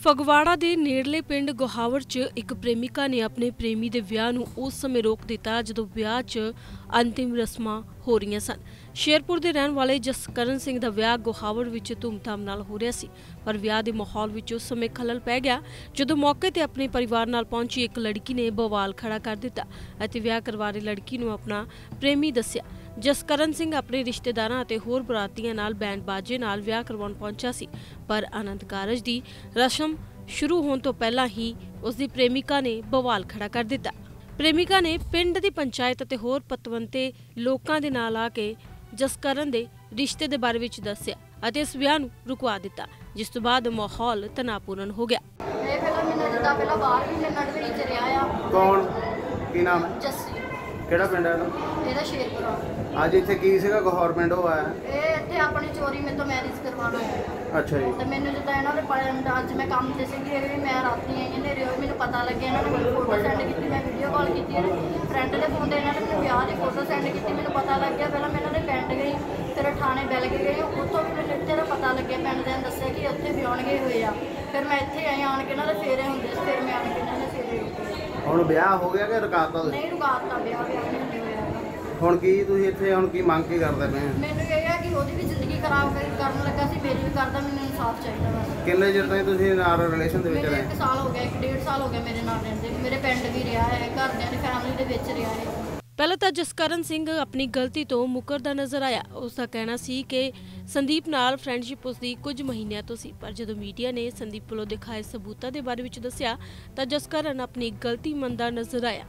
ਫਗਵਾੜਾ ਦੇ ਨੇੜਲੇ ਪਿੰਡ ਗੋਹਾਵਰ 'ਚ ਇੱਕ ਪ੍ਰੇਮਿਕਾ ਨੇ ਆਪਣੇ ਪ੍ਰੇਮੀ ਦੇ ਵਿਆਹ ਨੂੰ ਉਸ ਸਮੇਂ ਰੋਕ ਦਿੱਤਾ ਜਦੋਂ ਵਿਆਹ 'ਚ ਅੰਤਿਮ ਰਸਮਾਂ ਹੋ ਰਹੀਆਂ ਸਨ। ਸ਼ੇਰਪੁਰ ਦੇ ਰਹਿਣ ਵਾਲੇ ਜਸਕਰਨ ਸਿੰਘ ਦਾ ਵਿਆਹ ਗੋਹਾਵਰ ਵਿੱਚ ਧੂਮਧਾਮ ਨਾਲ ਹੋ ਰਿਹਾ ਸੀ, ਪਰ ਵਿਆਹ ਦੇ ਮਾਹੌਲ ਵਿੱਚ ਉਸ ਸਮੇਂ ਖਲਲ ਪੈ ਗਿਆ ਜਦੋਂ ਮੌਕੇ ਤੇ ਆਪਣੇ ਪਰਿਵਾਰ ਨਾਲ ਪਹੁੰਚੀ ਇੱਕ ਲੜਕੀ ਨੇ ਬਵਾਲ ਖੜਾ ਕਰ ਦਿੱਤਾ ਅਤੇ ਵਿਆਹ ਕਰਵਾ ਰਹੀ ਲੜਕੀ ਨੂੰ ਆਪਣਾ ਪ੍ਰੇਮੀ ਦੱਸਿਆ। ਜਸਕਰਨ ਸਿੰਘ ਆਪਣੇ ਰਿਸ਼ਤੇਦਾਰਾਂ ਅਤੇ ਹੋਰ ਬਰਾਤੀਆਂ ਨਾਲ ਬੈਂਡ ਬਾਜੇ ਨਾਲ ਵਿਆਹ ਕਰਵਾਉਣ ਪਹੁੰਚਿਆ ਸੀ, ਪਰ ਆਨੰਦ ਕਾਰਜ ਦੀ ਰਸਮ ਸ਼ੁਰੂ ਹੋਣ ਤੋਂ ਪਹਿਲਾਂ ਹੀ ਉਸ ਦੀ ਪ੍ਰੇਮਿਕਾ ਨੇ ਬਵਾਲ ਖੜਾ ਕਰ ਦਿੱਤਾ। ਪ੍ਰੇਮਿਕਾ ਨੇ ਪਿੰਡ ਦੀ ਪੰਚਾਇਤ ਅਤੇ ਹੋਰ ਪਤਵੰਤੇ ਲੋਕਾਂ ਦੇ ਨਾਲ ਆ ਕੇ ਜਸਕਰਨ ਦੇ ਰਿਸ਼ਤੇ ਦੇ ਬਾਰੇ ਵਿੱਚ ਦੱਸਿਆ ਅਤੇ ਇਸ ਵਿਆਹ ਨੂੰ ਰੁਕਵਾ ਦਿੱਤਾ, ਜਿਸ ਤੋਂ ਬਾਅਦ ਮਾਹੌਲ ਤਣਾਅਪੂਰਨ ਹੋ ਗਿਆ। ਪਹਿਲਾਂ ਬਾਹਰ ਵੀ ਨੜਵੜੀ ਚ ਰਿਹਾ ਆ। ਕੌਣ ਕੀ ਨਾਮ ਹੈ? ਜੱਸੀ। ਕਿਹੜਾ ਪਿੰਡ ਹੈ ਇਹਦਾ ਸ਼ੇਰਪੁਰ। ਅੱਜ ਇੱਥੇ ਕੀ ਸੀਗਾ ਗੌਰ ਪਿੰਡ ਉਹ ਆਇਆ? ਇਹ ਇੱਥੇ ਆਪਣੀ ਚੋਰੀ ਮੇਰੇ ਤੋਂ ਮੈਰਿਜ ਕਰਵਾਉਣਾ ਹੈ। ਅੱਛਾ ਜੀ। ਤੇ ਮੈਨੂੰ ਜਿੱਦਾਂ ਇਹਨਾਂ ਦੇ ਅੱਜ ਮੈਂ ਕੰਮ ਤੇ ਸੀਗੀ, ਇਹ ਵੀ ਮੈਂ ਰਾਤੀ ਆਈ ਹਨੇਰੇ ਹੋਏ, ਮੈਨੂੰ ਪਤਾ ਲੱਗਿਆ ਇਹਨਾਂ ਨੇ ਮੈਨੂੰ ਫੋਟੋ ਸੈਂਡ ਕੀਤੀ, ਮੈਂ ਵੀਡੀਓ ਕਾਲ ਕੀਤੀ ਫਰੈਂਡ ਦੇ ਫੋਨ ਤੇ, ਇਹਨਾਂ ਨੇ ਮੈਨੂੰ ਵਿਆਹ ਦੀ ਫੋਟੋ ਸੈਂਡ ਕੀਤੀ, ਮੈਨੂੰ ਪਤਾ ਲੱਗ ਗਿਆ। ਪਹਿਲਾਂ ਮੈਂ ਇਹਨਾਂ ਦੇ ਪਿੰਡ ਗਈ, ਫਿਰ ਥਾਣੇ ਬੈਲ ਕੇ ਗਈ, ਉੱਥੋਂ ਮੈਨੂੰ ਜਿੱਥੇ ਦਾ ਪਤਾ ਲੱਗਿਆ ਪਿੰਡ ਦੇ ਦੱਸਿਆ ਕਿ ਉੱਥੇ ਵਿਆਹਣ ਗਏ ਹੋਏ ਆ। ਫਿਰ ਮੈਂ ਇੱਥੇ ਆਈ, ਆਣ ਕੇ ਇਹਨਾਂ ਦੇ ਫੇਰੇ ਹੁੰਦੇ ਸੀ, ਫਿਰ ਮੈਂ ਆਣ ਕੇ ਇਹਨਾਂ ਦੇ ਫੇਰੇ। ਹੁਣ ਵਿਆਹ ਹੋ ਗਿਆ ਕਿ ਰੁਕਾਤਾ? ਨਹੀਂ ਰੁਕਾਤਾ, ਵਿਆਹ ਨਹੀਂ ਹੋਇਆ। ਹੁਣ ਕੀ ਤੁਸੀਂ ਇੱਥੇ ਹੁਣ ਕੀ ਮੰਗ ਕੀ ਕਰਦੇ ਪਏ? ਮੈਨੂੰ ਇਹ ਹੈ ਕਿ ਉਹਦੀ ਵੀ ਜ਼ਿੰਦਗੀ ਖਰਾਬ ਕਰਨ ਲੱਗਾ ਸੀ, ਮੇਰੀ ਵੀ ਕਰਦਾ, ਮੈਨੂੰ ਇਨਸਾਫ ਚਾਹੀਦਾ ਬਸ। ਕਿੰਨੇ ਚਿਰ ਤਾਈਂ ਤੁਸੀਂ ਨਾਲ ਰਿਲੇਸ਼ਨ ਦੇ ਵਿੱਚ ਰਹੇ? 1 ਸਾਲ ਹੋ ਗਿਆ, 1.5 ਸਾਲ ਹੋ ਗਿਆ ਮੇਰੇ ਨਾਲ ਰਹਿੰਦੇ। ਮੇਰੇ ਪਿੰਡ ਵੀ ਰਿਹਾ ਹੈ, ਘਰਦਿਆਂ ਦੀ ਫੈਮਿਲੀ ਦੇ ਵਿੱਚ ਰਿਹਾ ਹੈ। ਪਹਿਲਾਂ ਤਾਂ ਜਸਕਰਨ ਸਿੰਘ ਆਪਣੀ ਗਲਤੀ ਤੋਂ ਮੁਕਰਦਾ ਨਜ਼ਰ ਆਇਆ। ਉਸ ਦਾ ਕਹਿਣਾ ਸੀ ਕਿ ਸੰਦੀਪ ਨਾਲ ਫਰੈਂਡਸ਼ਿਪ ਉਸ ਦੀ ਕੁਝ ਮਹੀਨਿਆਂ ਤੋਂ ਸੀ, ਪਰ ਜਦੋਂ ਮੀਡੀਆ ਨੇ ਸੰਦੀਪ ਵੱਲੋਂ ਦਿਖਾਏ ਸਬੂਤਾਂ ਦੇ ਬਾਰੇ ਵਿੱਚ ਦੱਸਿਆ ਤਾਂ ਜਸਕਰਨ ਆਪਣੀ ਗਲਤੀ ਮੰਨਦਾ ਨਜ਼ਰ ਆਇਆ।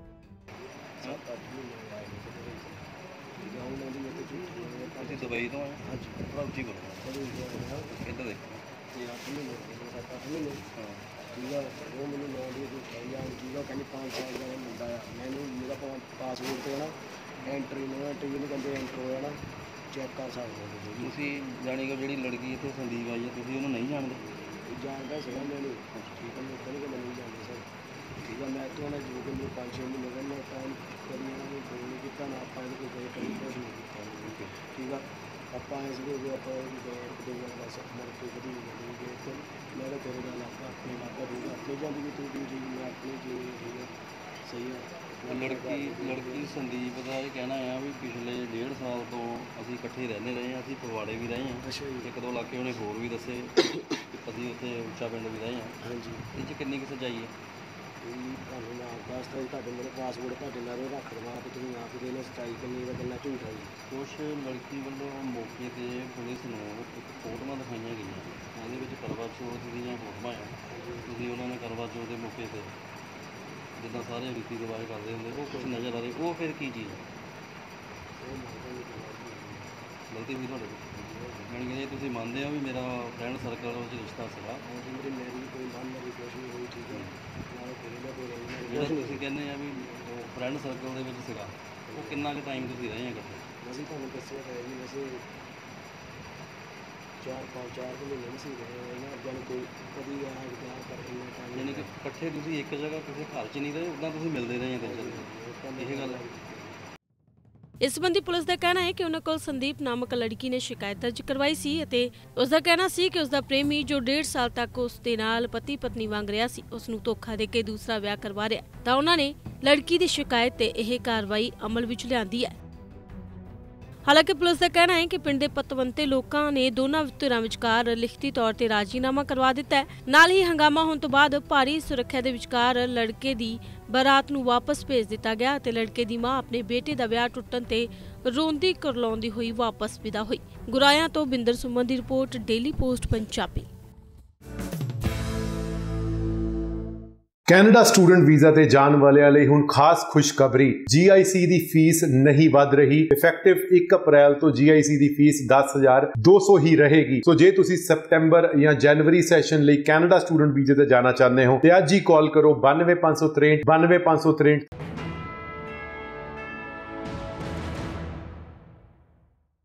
ਦੁਬਈ ਤੋਂ ਆਏ? ਹਾਂਜੀ। ਥੋੜਾ ਉੱਚੀ ਬੋਲੋ। ਇੱਧਰ ਦੇਖੋ। ਠੀਕ ਆ, ਉਹ ਮੈਨੂੰ ਨੌਂ ਦੀ ਠੀਕ ਆ, ਕਹਿੰਦੀ 5 ਸਾਲ ਦਾ ਮੁੰਡਾ ਆ। ਮੈਨੂੰ ਮੇਰਾ ਪਾਸਪੋਰਟ 'ਤੇ ਨਾ ਐਂਟਰੀ ਨੂੰ ਟੀਵੀ ਨੂੰ ਕਹਿੰਦੇ ਐਂਟਰ ਹੋਇਆ ਨਾ, ਚੈੱਕ ਕਰ ਸਕਦੇ ਹੋ ਤੁਸੀਂ। ਜਾਣੀ ਕਿ ਜਿਹੜੀ ਲੜਕੀ ਇੱਥੇ ਸੰਦੀਪ ਆਈ ਹੈ, ਤੁਸੀਂ ਉਹਨੂੰ ਨਹੀਂ ਜਾਣਦੇ? ਜਾਣਦਾ ਸੀਗਾ ਮੈਨੂੰ। ਠੀਕ ਹੈ, ਮੈਂ ਕਹਿੰਦਾ ਕਿ ਮੈਨੂੰ ਜਾਣਦਾ ਸਰ। ਠੀਕ ਆ, ਮੈਂ ਇੱਥੋਂ ਨਾ ਜੋ ਕਿ ਮੈਨੂੰ 5-6 ਮਹੀਨੇ ਦਾ ਮੈਂ ਟਾਈਮ ਕਰੀ ਇਹਨਾਂ ਨੇ ਫੋਨ ਨਹੀਂ ਕੀਤਾ ਨਾ, ਆਪਾਂ ਇਹਦੇ ਕੋਲ ਕਰੀ ਕੁਛ ਨਹੀਂ ਕੀਤਾ। ਠੀਕ ਆ, ਆਪਾਂ ਇਸ ਦੇ ਆਪਾਂ ਦੋ ਬਸ ਮਰ ਕੇ ਕਦੀ ਨਹੀਂ ਗਏ ਤੇ ਮੈਂ ਤਾਂ ਤੇਰੇ ਨਾਲ ਆਪਣੀ ਮਾਤਾ ਦੀ ਆਪਣੀ ਜਾਂਦੀ ਵੀ ਤੂੰ ਠੀਕ, ਮੈਂ ਆਪਣੀ ਜੀਵਨ ਠੀਕ ਹੈ, ਸਹੀ ਹੈ। ਲੜਕੀ ਸੰਦੀਪ ਦਾ ਇਹ ਕਹਿਣਾ ਆ ਵੀ ਪਿਛਲੇ 1.5 ਸਾਲ ਤੋਂ ਅਸੀਂ ਇਕੱਠੇ ਰਹਿੰਦੇ ਰਹੇ ਹਾਂ, ਅਸੀਂ ਫਗਵਾੜੇ ਵੀ ਰਹੇ ਹਾਂ। ਅੱਛਾ ਜੀ। 1-2 ਇਲਾਕੇ ਉਹਨੇ ਹੋਰ ਵੀ ਦੱਸੇ, ਅਸੀਂ ਉੱਥੇ ਉੱਚਾ ਪਿੰਡ ਵੀ ਰਹੇ ਹਾਂ। ਹਾਂਜੀ। ਇਹ 'ਚ ਕਿੰਨੀ ਕੁ ਸੱਚਾਈ ਹੈ? ਤੁਹਾਨੂੰ ਮੈਂ ਦੱਸਦਾ ਤੁਹਾਡੇ ਮੇਰੇ ਪਾਸਪੋਰਟ ਤੁਹਾਡੇ ਨਾਲ ਰੱਖ ਦੇਵਾਂ ਕਿ ਤੁਸੀਂ ਆਪ ਦੇ ਨਾਲ ਸੱਚਾਈ ਕਿੰਨੀ ਦਾ ਕਿੰਨਾ ਝੂਠਾ ਜੀ। ਕੁਛ ਲੜਕੀ ਵੱਲੋਂ ਮੌਕੇ 'ਤੇ ਪੁਲਿਸ ਨੂੰ ਇੱਕ ਫੋਟੋਆਂ ਦਿਖਾਈਆਂ ਗਈਆਂ, ਉਹਦੇ ਵਿੱਚ ਕਰਵਾ ਚੌਥ ਦੀਆਂ ਫੋਟੋਆਂ ਆ। ਤੁਸੀਂ ਉਹਨਾਂ ਨੇ ਕਰਵਾ ਚੌਥ ਦੇ ਮੌਕੇ 'ਤੇ ਜਿੱਦਾਂ ਸਾਰੇ ਰੀਤੀ ਰਿਵਾਜ ਕਰਦੇ ਹੁੰਦੇ ਉਹ ਕੁਛ ਨਜ਼ਰ ਆ ਰਹੇ, ਉਹ ਫਿਰ ਕੀ ਚੀਜ਼ ਹੈ? ਗਲਤੀ ਹੋਈ ਤੁਹਾਡੇ ਕੋਲ? ਯਾਨੀ ਕਿ ਜੇ ਤੁਸੀਂ ਮੰਨਦੇ ਹੋ ਵੀ ਮੇਰਾ ਫਰੈਂਡ ਸਰਕਲ ਵਿੱਚ ਰਿਸ਼ਤਾ ਸੀਗਾ, ਮੇਰੀ ਮੈਰਿਜ ਕੋਈ ਬੰਦ ਨਹੀਂ, ਕੁਛ ਨਹੀਂ ਹੋਈ। ਠੀਕ ਹੈ, ਜਿਹੜਾ ਤੁਸੀਂ ਕਹਿੰਦੇ ਆ ਵੀ ਫਰੈਂਡ ਸਰਕਲ ਦੇ ਵਿੱਚ ਸੀਗਾ, ਉਹ ਕਿੰਨਾ ਕੁ ਟਾਈਮ ਤੁਸੀਂ ਰਹੇ ਆ ਇਕੱਠੇ? ਅਸੀਂ ਤੁਹਾਨੂੰ ਦੱਸਿਆ ਤਾਂ ਜੀ, ਵੈਸੇ 4 ਮਹੀਨੇ ਨਹੀਂ ਸੀ ਰਹੇ ਨਾ, ਜਾਣੀ ਕੋਈ ਕਦੀ ਆ ਗਿਆ ਪਰ ਇੰਨਾ ਟਾਈਮ। ਯਾਨੀ ਕਿ ਇਕੱਠੇ ਤੁਸੀਂ ਇੱਕ ਜਗ੍ਹਾ ਕਿਸੇ ਘਰ 'ਚ ਨਹੀਂ ਰਹੇ, ਉੱਦਾਂ ਤੁਸੀਂ ਮਿਲਦੇ ਰਹੇ ਆ ਦਿਨ 'ਚ, ਇਹ ਗੱਲ ਹੈ? ਇਸ ਸੰਬੰਧੀ ਪੁਲਿਸ ਦਾ ਕਹਿਣਾ ਹੈ ਕਿ ਉਹਨਾਂ ਕੋਲ ਸੰਦੀਪ ਨਾਮਕ ਲੜਕੀ ਨੇ ਸ਼ਿਕਾਇਤ ਦਰਜ ਕਰਵਾਈ ਸੀ ਅਤੇ ਉਸ ਦਾ ਕਹਿਣਾ ਸੀ ਕਿ ਉਸ ਦਾ ਪ੍ਰੇਮੀ ਜੋ 1.5 ਸਾਲ ਤੱਕ ਉਸ ਦੇ ਨਾਲ ਪਤੀ ਪਤਨੀ ਵਾਂਗ ਰਿਹਾ ਸੀ, ਉਸ ਨੂੰ ਧੋਖਾ ਦੇ ਕੇ ਦੂਸਰਾ ਵਿਆਹ ਕਰਵਾ ਰਿਹਾ ਤਾਂ ਉਹਨਾਂ ਨੇ ਲੜਕੀ ਦੀ ਸ਼ਿਕਾਇਤ ਤੇ ਇਹ ਕਾਰਵਾਈ ਅਮਲ ਵਿੱਚ ਲਿਆਂਦੀ ਹੈ। ਹਾਲਾਂਕਿ ਪੁਲਿਸ ਦਾ ਕਹਿਣਾ ਹੈ ਕਿ ਪਿੰਡ ਦੇ ਪਤਵੰਤੇ ਲੋਕਾਂ ਨੇ ਦੋਨਾਂ ਧਿਰਾਂ ਵਿਚਕਾਰ ਲਿਖਤੀ ਤੌਰ ਤੇ ਰਾਜੀਨਾਮਾ ਕਰਵਾ ਦਿੱਤਾ ਹੈ। ਨਾਲ ਹੀ ਹੰਗਾਮਾ ਹੋਣ ਤੋਂ ਬਾਅਦ ਭਾਰੀ ਸੁਰੱਖਿਆ ਦੇ ਵਿਚਕਾਰ ਲੜਕੇ ਦੀ ਬਰਾਤ ਨੂੰ ਵਾਪਸ ਭੇਜ ਦਿੱਤਾ ਗਿਆ ਅਤੇ ਲੜਕੇ ਦੀ ਮਾਂ ਆਪਣੇ ਬੇਟੇ ਦਾ ਵਿਆਹ ਟੁੱਟਣ ਤੇ ਰੋਂਦੀ ਕੁਰਲਾਉਂਦੀ ਹੋਈ ਵਾਪਸ ਵਿਦਾ ਹੋਈ। ਗੁਰਾਇਆ ਤੋਂ ਬਿੰਦਰ ਸੁਮਨ ਦੀ report, daily post Punjabi. Canada student visa ਤੇ ਜਾਣ ਵਾਲਿਆਂ ਲਈ ਹੁਣ ਖਾਸ ਖੁਸ਼ਖਬਰੀ। GIC ਦੀ ਫੀਸ ਨਹੀਂ ਵੱਧ ਰਹੀ। ਇਫੈਕਟਿਵ 1 ਅਪ੍ਰੈਲ ਤੋਂ GIC ਦੀ ਫੀਸ 10,200 ਹੀ ਰਹੇਗੀ। ਸੋ ਜੇ ਤੁਸੀਂ ਸਤੰਬਰ ਜਾਂ ਜਨਵਰੀ ਸੈਸ਼ਨ ਲਈ ਕੈਨੇਡਾ ਸਟੂਡੈਂਟ ਵੀਜ਼ੇ ਤੇ ਜਾਣਾ ਚਾਹੁੰਦੇ ਹੋ ਤੇ ਅੱਜ ਹੀ ਕਾਲ ਕਰੋ 92 563 92 563।